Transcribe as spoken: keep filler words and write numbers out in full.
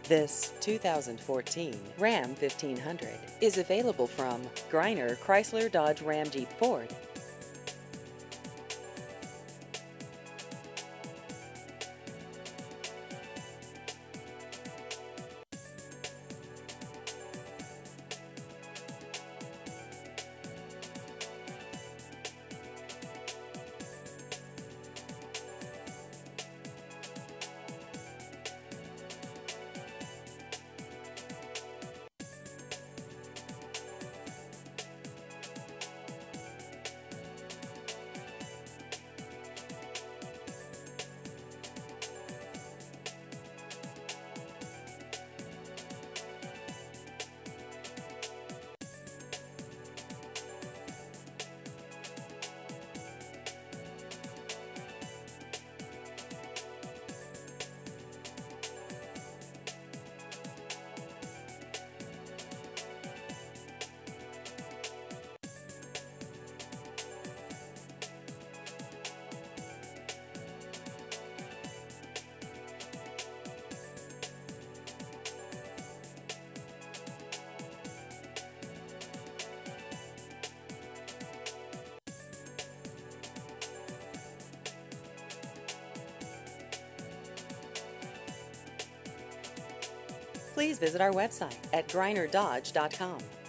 This two thousand fourteen Ram fifteen hundred is available from Greiner Chrysler Dodge Ram Jeep Ford. Please visit our website at greiner dodge dot com.